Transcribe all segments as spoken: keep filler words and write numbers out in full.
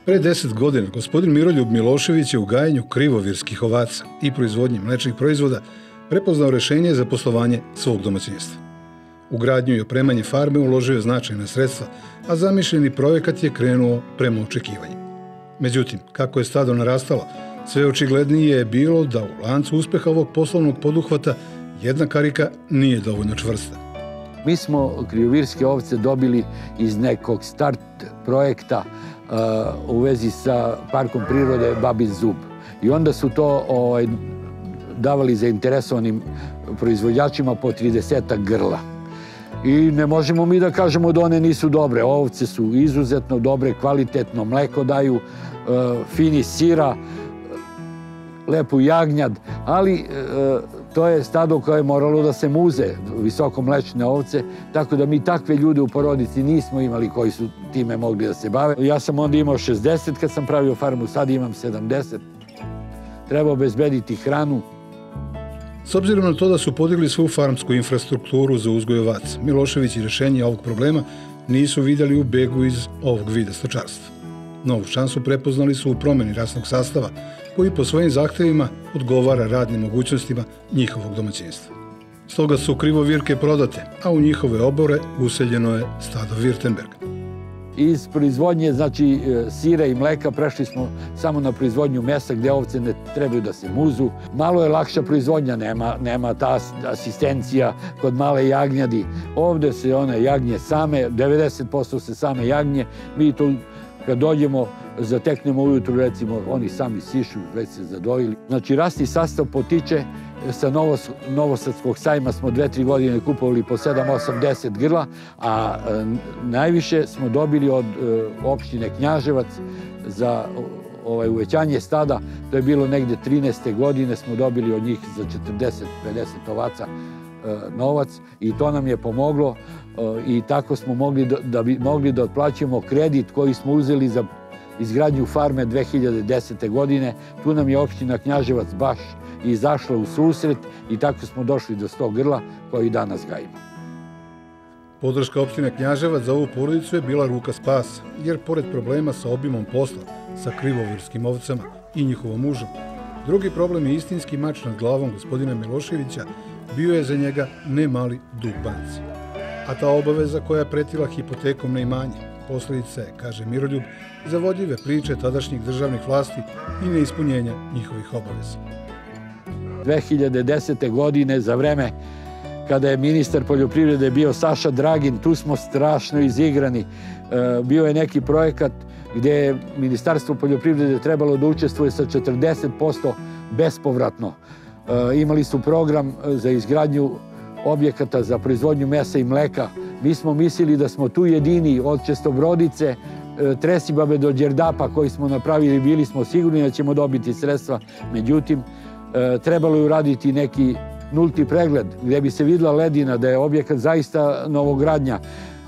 Pre deset godina gospodin Miroljub Milošević je u gajenju krivovirskih ovaca i proizvodnji mlečnih proizvoda prepoznao rešenje za poslovanje svog domaćinstva. U gradnju i opremanje farme uložio je značajna sredstva, a zamišljeni projekat je krenuo prema očekivanju. Međutim, kako je stado narastalo, sve očiglednije je bilo da u lancu uspeha ovog poslovnog poduhvata jedna karika nije dovoljno čvrsta. Mi smo krivovirske ovce dobili iz nekog start projekta u vezi sa parkom prirode Babin Zub. I onda su to ovaj, davali zainteresovanim proizvođačima po tridesetak grla. I ne možemo mi da kažemo da one nisu dobre. Ovce su izuzetno dobre, kvalitetno mleko daju, fini sira, lepu jagnjad, ali to je stado koje je moralo da se muze, visokomlečne ovce, tako da mi takve ljude u porodici nismo imali koji su time mogli da se bave. Ja sam onda imao šezdeset kad sam pravio farmu, sad imam sedamdeset. Treba obezbediti hranu. S obzirom na to da su podigli svu farmsku infrastrukturu za uzgoj ovaca, Milošević i rešenje ovog problema nisu vidjeli u begu iz ovog vida stočarstva. Novu šansu prepoznali su u promeni rasnog sastava, koji po svojim zahtevima odgovara radnim mogućnostima njihovog domaćinstva. Stoga su krivovirke prodate, a u njihove obore useljeno je stado Virtenberg. Iz proizvodnje, znači sira i mleka, prešli smo samo na proizvodnju mesa gdje ovce ne trebaju da se muzu. Malo je lakša proizvodnja, nema, nema ta asistencija kod male jagnjadi. Ovdje se one jagnje same, devedeset posto se same jagnje. Mi tu kad dođemo, zateknemo ujutru, recimo, oni sami sišu, već se zadojili. Znači, rasni sastav potiče, sa Novosadskog sajma smo dve, tri godine kupovali po sedam, osam, deset grla, a najviše smo dobili od opštine Knjaževac za uvećanje stada. To je bilo negde trinaeste godine, smo dobili od njih za četrdeset, pedeset ovaca novac i to nam je pomoglo i tako smo mogli da bi mogli da otplaćamo kredit koji smo uzeli za izgradnju farme dve hiljade desete. godine. Tu nam je opština Knjaževac baš izašla u susret i tako smo došli do sto grla koji danas gajimo. Podrška opštine Knjaževac za ovu porodicu je bila ruka spasa, jer pored problema sa obimom posla, sa krivovirskim ovcama i njihovom mužom, drugi problem je istinski mač nad glavom gospodina Miloševića bio je za njega ne mali dug banci. A ta obaveza koja je pretila hipotekom na imanje, posljedica je, kaže Miroljub, zavodljive priče tadašnjih državnih vlasti i neispunjenja njihovih obaveza. dve hiljade desete. godine, za vreme kada je ministar poljoprivrede bio Saša Dragin, tu smo strašno izigrani. Bio je neki projekat gdje je Ministarstvo poljoprivrede trebalo da učestvuje sa četrdeset posto bespovratno. Imali su program za izgradnju objekata za proizvodnju mesa i mleka. Mi smo mislili da smo tu jedini od Čestobrodice, Tresibabe do Đerdapa koji smo napravili, bili smo sigurni da ćemo dobiti sredstva. Međutim, trebalo je uraditi neki nulti pregled gdje bi se videla ledina da je objekat zaista novogradnja.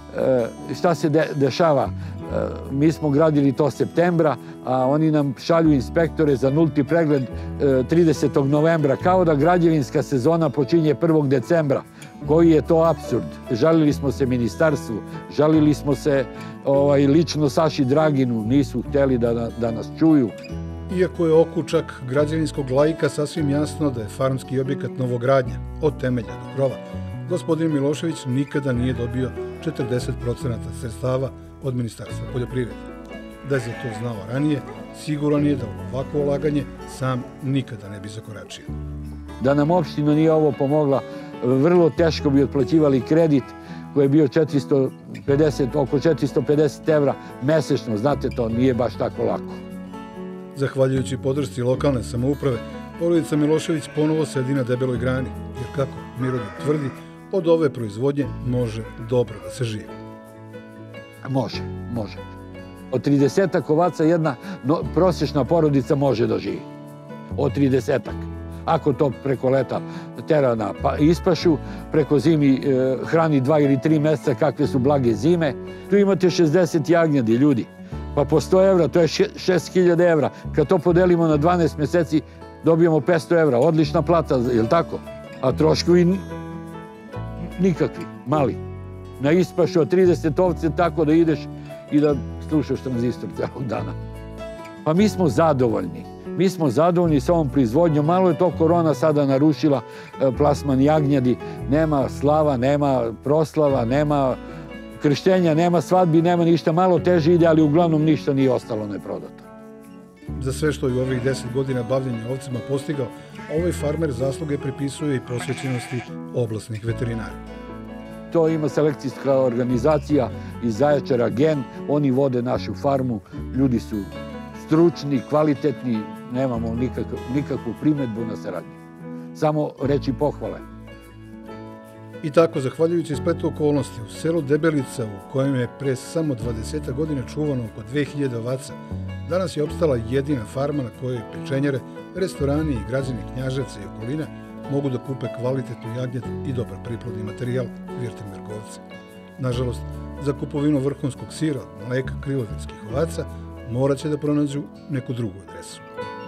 Šta se dešava? Mi smo gradili to septembra, a oni nam šalju inspektore za nulti pregled tridesetog novembra, kao da građevinska sezona počinje prvog decembra. Koji je to apsurd? Žalili smo se ministarstvu, žalili smo se ovaj, lično Saši Draginu, nisu htjeli da, da nas čuju. Iako je okučak građevinskog laika sasvim jasno da je farmski objekat novogradnja, od temelja do krova, gospodin Milošević nikada nije dobio četrdeset procenata sredstava od Ministarstva poljoprivrede. Da je za to znao ranije, siguran je da u ovakvo ulaganje sam nikada ne bi zakoračio. Da nam opština nije ovo pomogla, vrlo teško bi otplaćivali kredit koji je bio četiristo pedeset, oko četiristo pedeset evra mesečno. Znate, to nije baš tako lako. Zahvaljujući podršci lokalne samouprave, porodica Milošević ponovo sedi na debeloj grani, jer kako Miroljub tvrdi, od ove proizvodnje može dobro da se živi. Može, može. Od tridesetak ovaca jedna no, prosječna porodica može da živi. Od tridesetak. Ako to preko leta tera na ispašu, preko zimi e, hrani dva ili tri meseca kakve su blage zime. Tu imate šezdeset jagnjadi, ljudi. Pa po sto evra, to je šest hiljada evra. Kad to podelimo na dvanaest mjeseci, dobijemo petsto evra. Odlična plata, je li tako? A troškovi nikakvi, mali. Na ispašu od trideset ovce tako da ideš i da slušaš tranzistor celog dana. Pa mi smo zadovoljni. Mi smo zadovoljni s ovom proizvodnjom. Malo je to korona sada narušila plasman jagnjadi. Nema slava, nema proslava, nema krštenja, nema svadbi, nema ništa. Malo teže ide, ali uglavnom ništa nije ostalo neprodato. Za sve što je u ovih deset godina bavljenja ovcima postigao, ovaj farmer zasluge pripisuje i posvećenosti oblasnih veterinara. To ima selekcijska organizacija iz Zaječara, Gen. Oni vode našu farmu. Ljudi su stručni, kvalitetni. Nemamo nikakvu, nikakvu primedbu na saradnju. Samo reći pohvale. I tako, zahvaljujući spletu okolnosti, u selu Debelica, u kojem je pre samo dvadeset godina čuvano oko dve hiljade ovaca, danas je opstala jedina farma na kojoj pečenjare, restorani i građani Knjaževca i okoline mogu da kupe kvalitetnu jagnjetu i dobar priplodni materijal Virtemberg ovce. Nažalost, za kupovinu vrhunskog sira, mleka krivovirskih ovaca morat će da pronađu neku drugu adresu.